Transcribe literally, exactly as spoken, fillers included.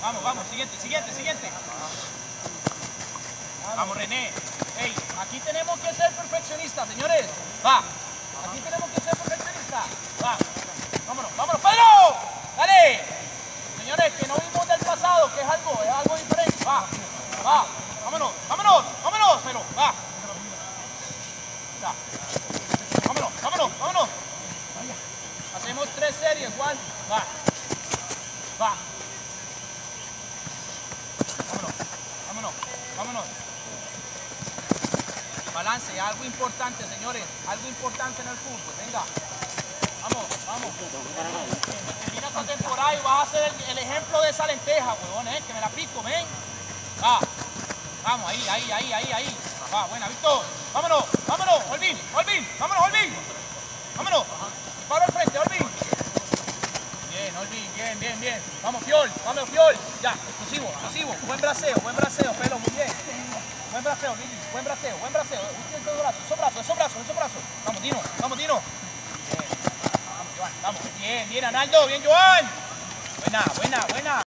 Vamos, vamos, siguiente, siguiente, siguiente. Vamos, René. Ey, aquí tenemos que ser perfeccionistas, señores. Va. Aquí tenemos que ser perfeccionistas. Va. Vámonos, vámonos, Pedro. Dale. Señores, que no vimos del pasado, que es algo, es algo diferente. Va. Va. Vámonos, vámonos, vámonos, pero va. Ya. Vámonos, vámonos, vámonos. Hacemos tres series, Juan. Va. Va. Vámonos, vámonos, vámonos. Balance, algo importante, señores. Algo importante en el fútbol. Venga. Vamos, vamos. Termina esta temporada y vas a ser el, el ejemplo de esa lenteja, huevón, eh. Que me la pico, ven. Va. Vamos, ahí, ahí, ahí, ahí, ahí. Va, buena, Víctor. Vámonos, vámonos, Olvin, Olvin, vámonos, Olvin. Vámonos. Paro al frente, Olvin. Bien, Olvin, bien, bien, bien. Vamos, Fiol, vamos, Fiol. Ya, exclusivo, exclusivo. Buen braceo, buen braceo, pelo, muy bien. Buen braceo, Lili, buen braceo, buen braceo. Esos brazos, esos brazos, esos brazos, esos brazos. Vamos, Dino, vamos, Dino. Bien. Vamos, Joan, vamos. Bien, bien, Arnaldo, bien, Joan. Buena, buena, buena.